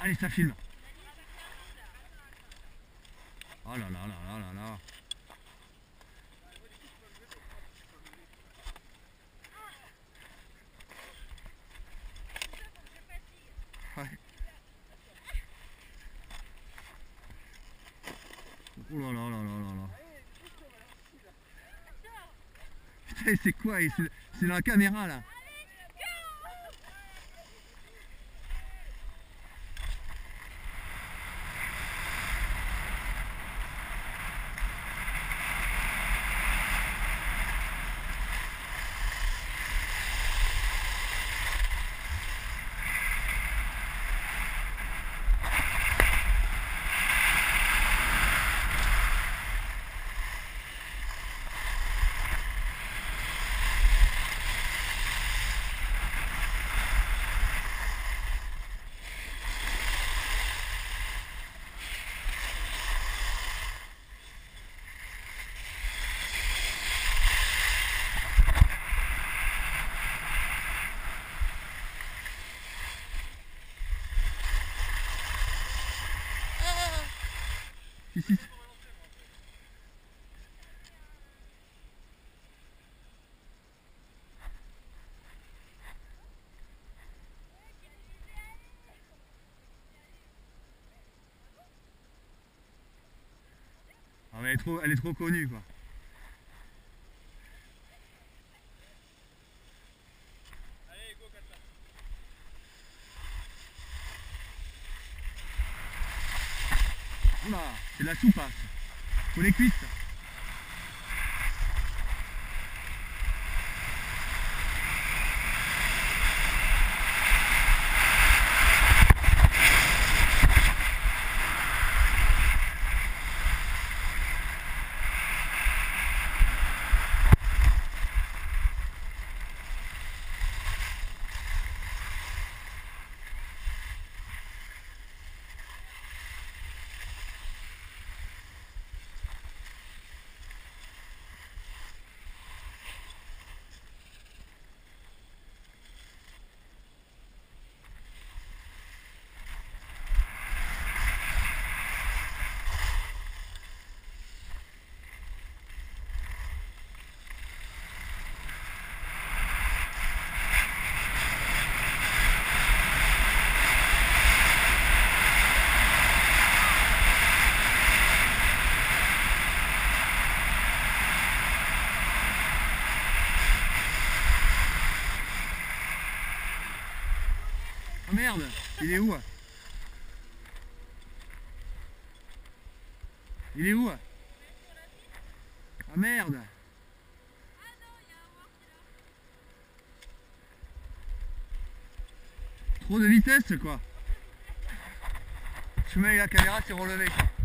Allez, ça filme. Oh là là là là là là. Ouais. Oh là là là là là là. Putain, c'est quoi? C'est dans la caméra là. Ici. Ah mais elle est trop connue quoi. Allez, go Kata. Oula, c'est de la soupasse. Faut les cuisses. Oh merde, il est où? Il est où? Ah merde. Trop de vitesse quoi. Je mets la caméra, c'est relevé quoi.